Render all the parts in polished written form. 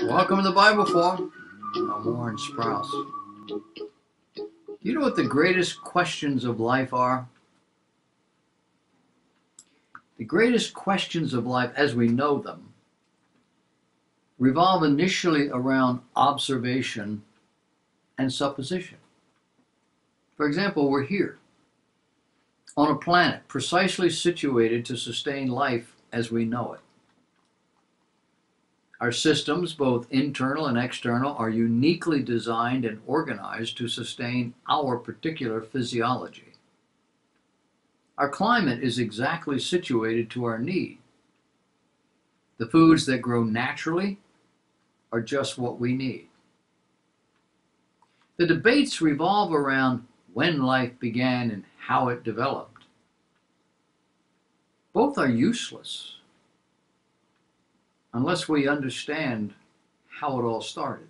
Welcome to the Bible Forum. I'm Warren Sprouse. Do you know what the greatest questions of life are? The greatest questions of life, as we know them, revolve initially around observation and supposition. For example, we're here on a planet precisely situated to sustain life as we know it. Our systems, both internal and external, are uniquely designed and organized to sustain our particular physiology. Our climate is exactly situated to our need. The foods that grow naturally are just what we need. The debates revolve around when life began and how it developed. Both are useless unless we understand how it all started.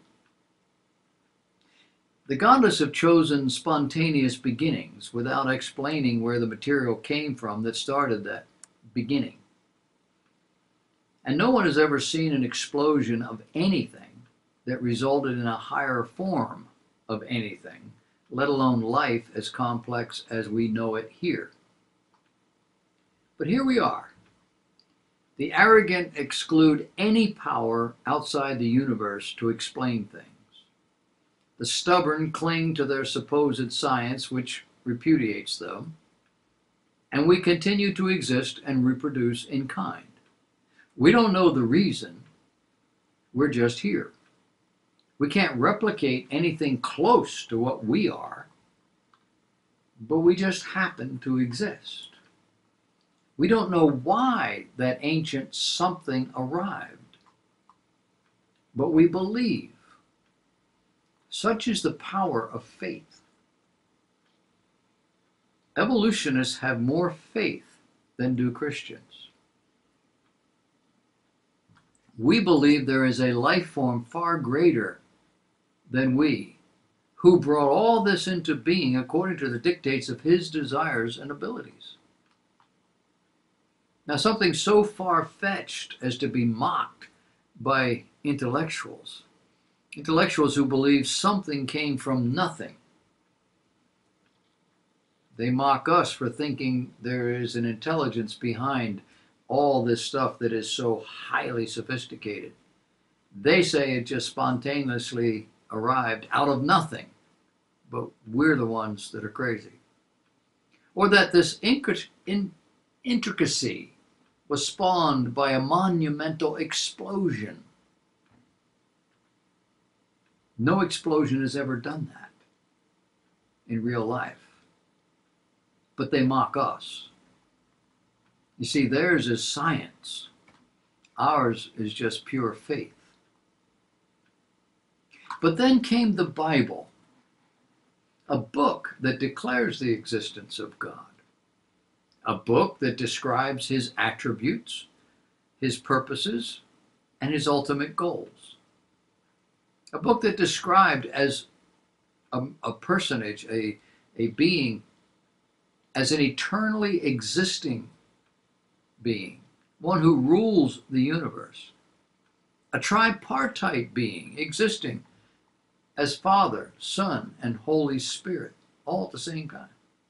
The Gondas have chosen spontaneous beginnings without explaining where the material came from that started that beginning. And no one has ever seen an explosion of anything that resulted in a higher form of anything, let alone life as complex as we know it here. But here we are. The arrogant exclude any power outside the universe to explain things. The stubborn cling to their supposed science, which repudiates them, and we continue to exist and reproduce in kind. We don't know the reason, we're just here. We can't replicate anything close to what we are, but we just happen to exist. We don't know why that ancient something arrived, but we believe. Such is the power of faith. Evolutionists have more faith than do Christians. We believe there is a life form far greater than we, who brought all this into being according to the dictates of his desires and abilities. Now, something so far-fetched as to be mocked by intellectuals who believe something came from nothing. They mock us for thinking there is an intelligence behind all this stuff that is so highly sophisticated. They say it just spontaneously arrived out of nothing, but we're the ones that are crazy. Or that this intricacy was spawned by a monumental explosion. No explosion has ever done that in real life. But they mock us. You see, theirs is science. Ours is just pure faith. But then came the Bible, a book that declares the existence of God. A book that describes his attributes, his purposes, and his ultimate goals. A book that described as a personage, a being, as an eternally existing being, one who rules the universe. A tripartite being existing as Father, Son, and Holy Spirit, all at the same time.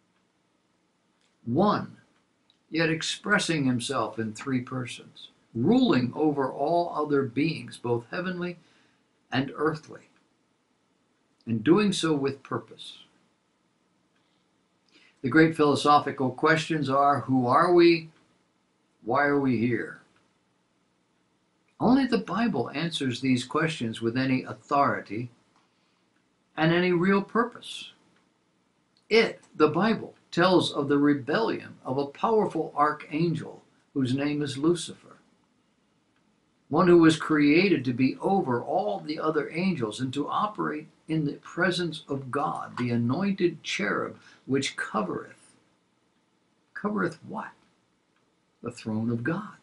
One, yet expressing himself in three persons, ruling over all other beings, both heavenly and earthly, and doing so with purpose. The great philosophical questions are, who are we? Why are we here? Only the Bible answers these questions with any authority and any real purpose. It, the Bible, tells of the rebellion of a powerful archangel whose name is Lucifer, one who was created to be over all the other angels and to operate in the presence of God, the anointed cherub which covereth what? The throne of God.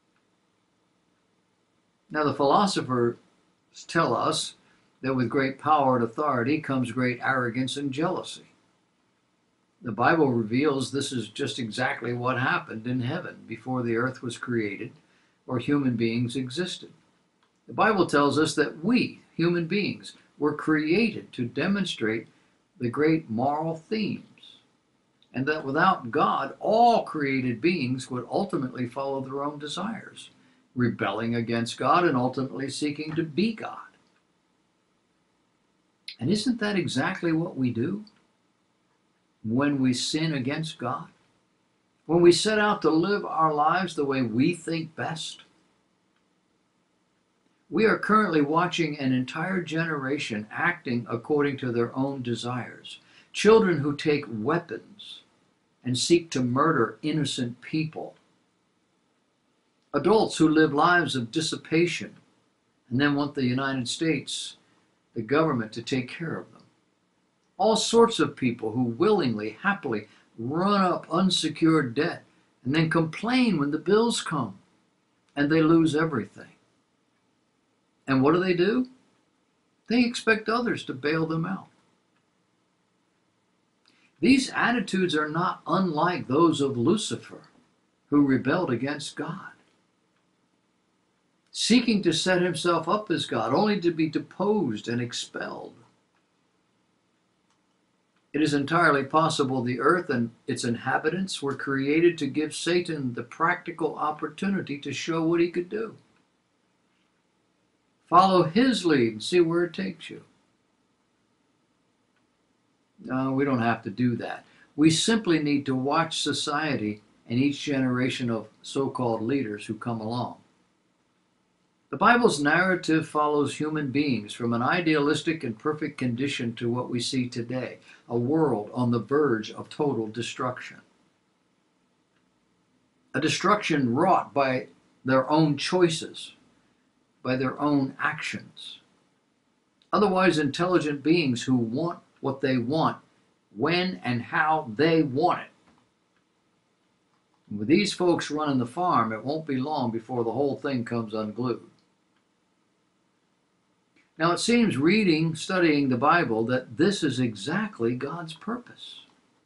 Now the philosophers tell us that with great power and authority comes great arrogance and jealousy. The Bible reveals this is just exactly what happened in heaven before the earth was created or human beings existed. The Bible tells us that we, human beings, were created to demonstrate the great moral themes, and that without God, all created beings would ultimately follow their own desires, rebelling against God and ultimately seeking to be God. And isn't that exactly what we do when we sin against God? When we set out to live our lives the way we think best? We are currently watching an entire generation acting according to their own desires. Children who take weapons and seek to murder innocent people. Adults who live lives of dissipation and then want the United States, the government, to take care of them. All sorts of people who willingly, happily run up unsecured debt and then complain when the bills come and they lose everything. And what do? They expect others to bail them out. These attitudes are not unlike those of Lucifer, who rebelled against God, seeking to set himself up as God, only to be deposed and expelled. It is entirely possible the earth and its inhabitants were created to give Satan the practical opportunity to show what he could do. Follow his lead and see where it takes you. No, we don't have to do that. We simply need to watch society and each generation of so-called leaders who come along. The Bible's narrative follows human beings from an idealistic and perfect condition to what we see today, a world on the verge of total destruction. A destruction wrought by their own choices, by their own actions. Otherwise intelligent beings who want what they want, when and how they want it. And with these folks running the farm, it won't be long before the whole thing comes unglued. Now it seems, studying the Bible, that this is exactly God's purpose.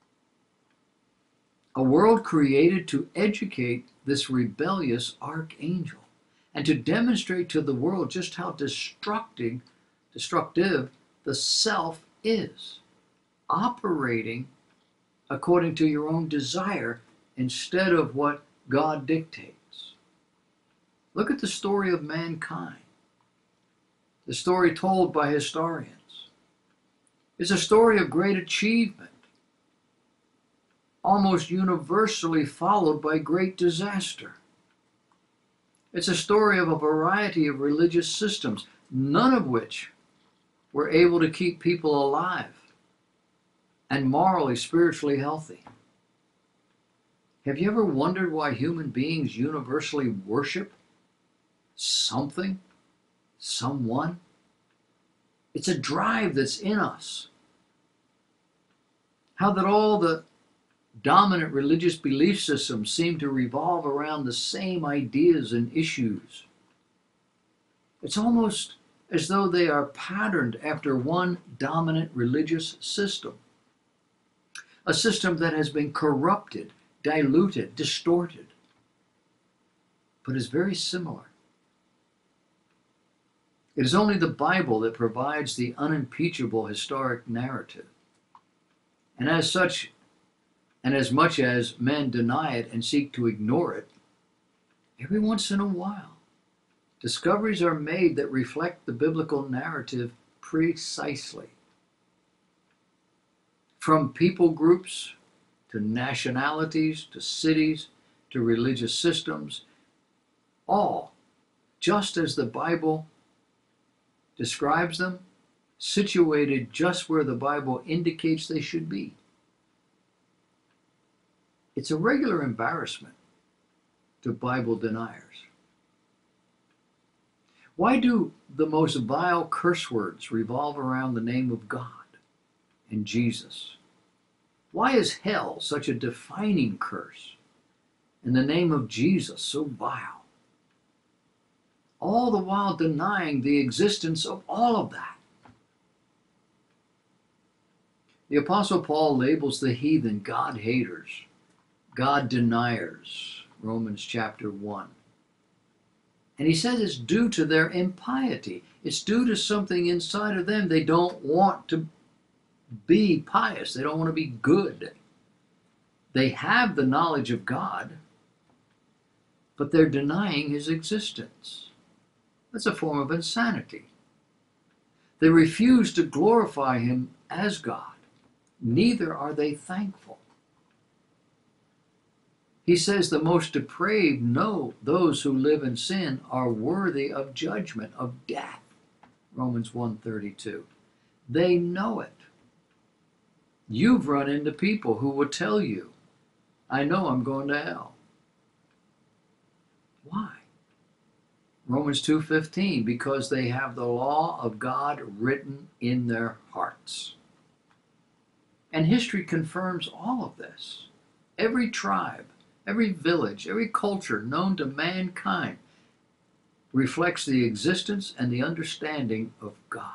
A world created to educate this rebellious archangel and to demonstrate to the world just how destructive the self is, operating according to your own desire instead of what God dictates. Look at the story of mankind. The story told by historians is a story of great achievement, almost universally followed by great disaster. It's a story of a variety of religious systems, none of which were able to keep people alive and morally, spiritually healthy. Have you ever wondered why human beings universally worship something, someone? It's a drive that's in us. How that all the dominant religious belief systems seem to revolve around the same ideas and issues. It's almost as though they are patterned after one dominant religious system. A system that has been corrupted, diluted, distorted, but is very similar. It is only the Bible that provides the unimpeachable historic narrative. And as such, and as much as men deny it and seek to ignore it, every once in a while, discoveries are made that reflect the biblical narrative precisely. From people groups, to nationalities, to cities, to religious systems, all, just as the Bible describes them, situated just where the Bible indicates they should be. It's a regular embarrassment to Bible deniers. Why do the most vile curse words revolve around the name of God and Jesus? Why is hell such a defining curse and the name of Jesus so vile? All the while denying the existence of all of that. The Apostle Paul labels the heathen God haters, God deniers, Romans chapter 1. And he says it's due to their impiety. It's due to something inside of them. They don't want to be pious. They don't want to be good. They have the knowledge of God, but they're denying his existence. That's a form of insanity. They refuse to glorify him as God. Neither are they thankful. He says the most depraved know those who live in sin are worthy of judgment, of death. Romans 1:32. They know it. You've run into people who will tell you, I know I'm going to hell. Why? Romans 2:15, because they have the law of God written in their hearts. And history confirms all of this. Every tribe, every village, every culture known to mankind reflects the existence and the understanding of God.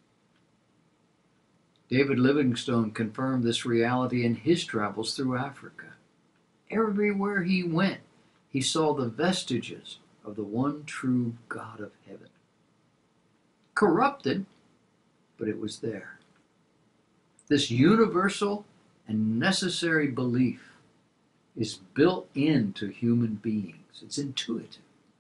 David Livingstone confirmed this reality in his travels through Africa. Everywhere he went, he saw the vestiges of the one true God of heaven. Corrupted, but it was there. This universal and necessary belief is built into human beings. It's intuitive.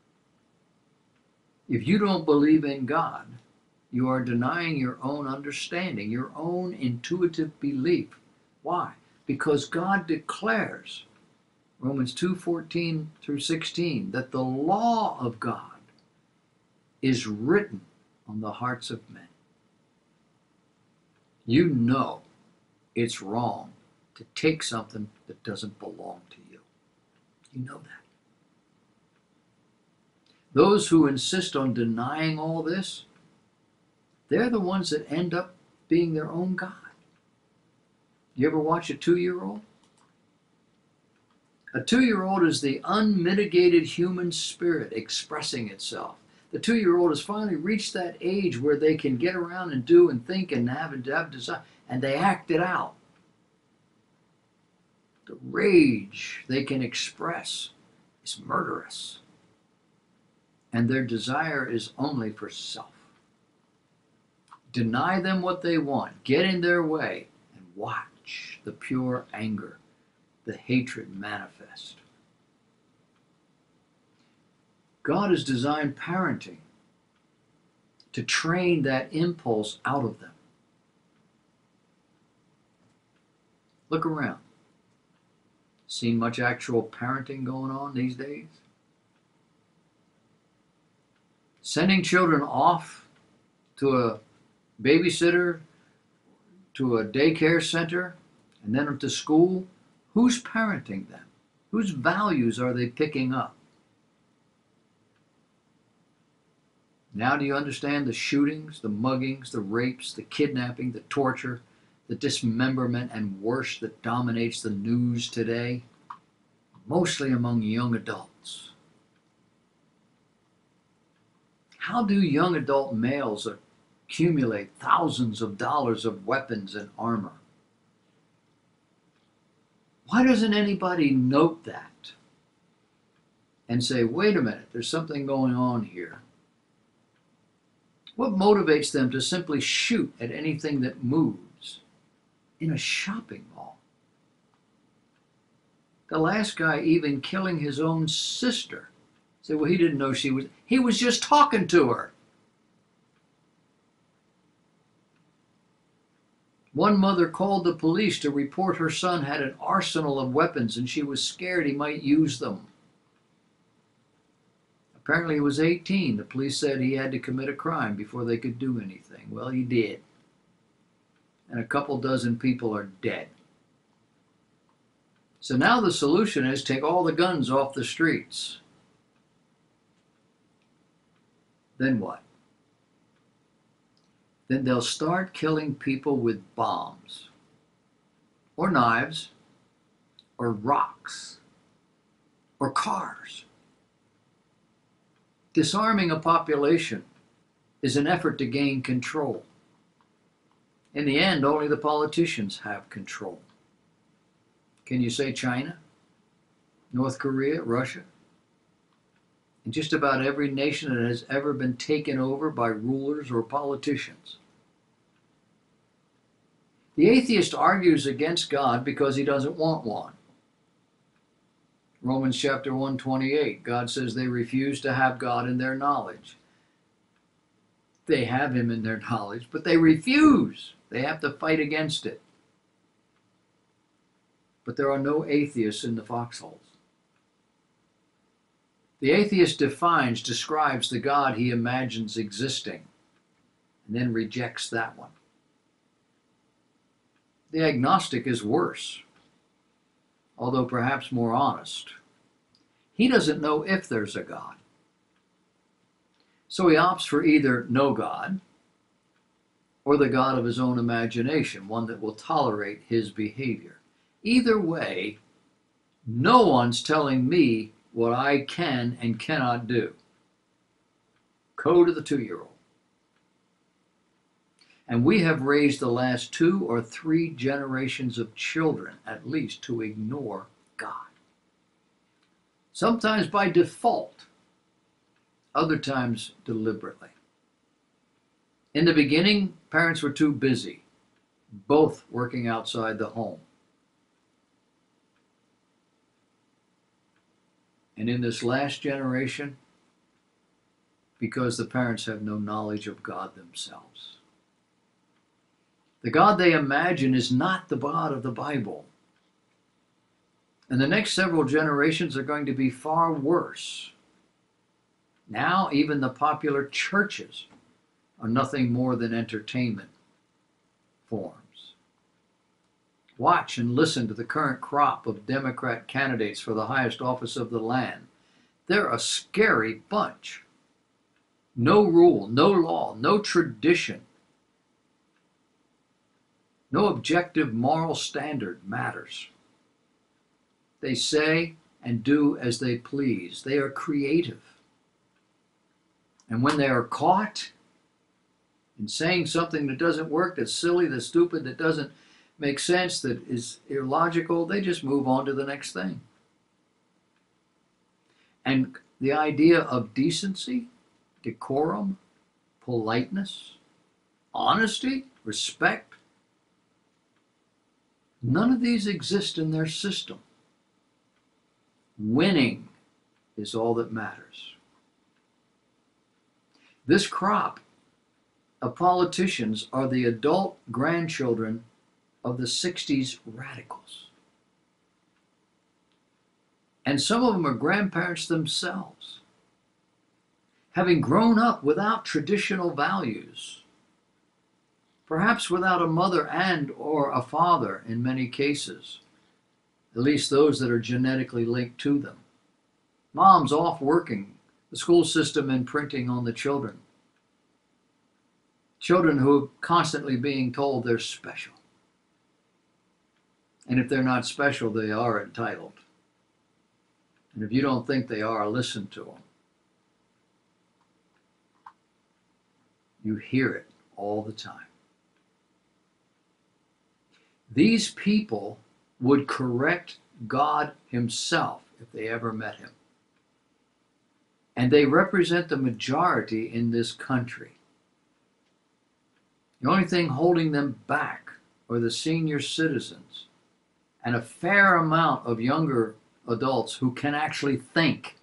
If you don't believe in God, you are denying your own understanding, your own intuitive belief. Why? Because God declares, Romans 2:14 through 16, that the law of God is written on the hearts of men. You know it's wrong to take something that doesn't belong to you. You know that. Those who insist on denying all this, they're the ones that end up being their own God. You ever watch a 2-year-old? A 2-year-old is the unmitigated human spirit expressing itself. The 2-year-old has finally reached that age where they can get around and do and think and have desire, and they act it out. The rage they can express is murderous, and their desire is only for self. Deny them what they want, get in their way, and watch the pure anger, the hatred manifest. God has designed parenting to train that impulse out of them. Look around. Seen much actual parenting going on these days? Sending children off to a babysitter, to a daycare center, and then to school. Who's parenting them? Whose values are they picking up? Now do you understand the shootings, the muggings, the rapes, the kidnapping, the torture, the dismemberment, and worse that dominates the news today? Mostly among young adults. How do young adult males accumulate thousands of dollars of weapons and armor? Why doesn't anybody note that and say, wait a minute, there's something going on here? What motivates them to simply shoot at anything that moves in a shopping mall? The last guy even killing his own sister. Said, well, he didn't know he was just talking to her. One mother called the police to report her son had an arsenal of weapons and she was scared he might use them. Apparently he was 18. The police said he had to commit a crime before they could do anything. Well, he did. And a couple dozen people are dead. So now the solution is take all the guns off the streets. Then what? Then they'll start killing people with bombs, or knives, or rocks, or cars. Disarming a population is an effort to gain control. In the end, only the politicians have control. Can you say China, North Korea, Russia? in just about every nation that has ever been taken over by rulers or politicians. The atheist argues against God because he doesn't want one. Romans chapter 1:28, God says they refuse to have God in their knowledge. They have him in their knowledge, but they refuse. They have to fight against it. But there are no atheists in the foxholes. The atheist describes the God he imagines existing, and then rejects that one. The agnostic is worse, although perhaps more honest. He doesn't know if there's a God. So he opts for either no God or the God of his own imagination, one that will tolerate his behavior. Either way, no one's telling me what I can and cannot do. Go to the 2-year-old. And we have raised the last 2 or 3 generations of children, at least, to ignore God. Sometimes by default, other times deliberately. In the beginning, parents were too busy, both working outside the home. And in this last generation, because the parents have no knowledge of God themselves. The God they imagine is not the God of the Bible. And the next several generations are going to be far worse. Now, even the popular churches are nothing more than entertainment forms. Watch and listen to the current crop of Democrat candidates for the highest office of the land. They're a scary bunch. No rule, no law, no tradition, no objective moral standard matters. They say and do as they please. They are creative. And when they are caught in saying something that doesn't work, that's silly, that's stupid, that doesn't make sense, that is illogical, they just move on to the next thing. And the idea of decency, decorum, politeness, honesty, respect, none of these exist in their system. Winning is all that matters. This crop of politicians are the adult grandchildren of the 60s radicals. And some of them are grandparents themselves, having grown up without traditional values, perhaps without a mother and or a father in many cases, at least those that are genetically linked to them. Mom's off working, the school system imprinting on the children. Children who are constantly being told they're special. And if they're not special, they are entitled. And if you don't think they are, listen to them. You hear it all the time. These people would correct God himself if they ever met him. And they represent the majority in this country. The only thing holding them back are the senior citizens and a fair amount of younger adults who can actually think.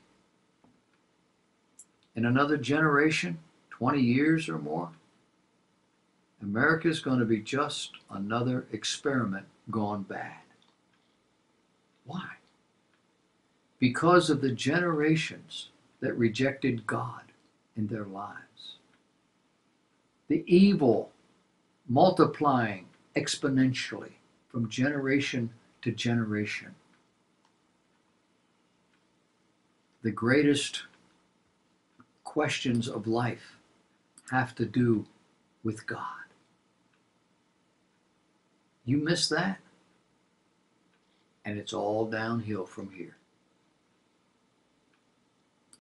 In another generation, 20 years or more, America is going to be just another experiment gone bad. Why? Because of the generations that rejected God in their lives. The evil multiplying exponentially from generation to generation. The greatest questions of life have to do with God. You miss that, and it's all downhill from here.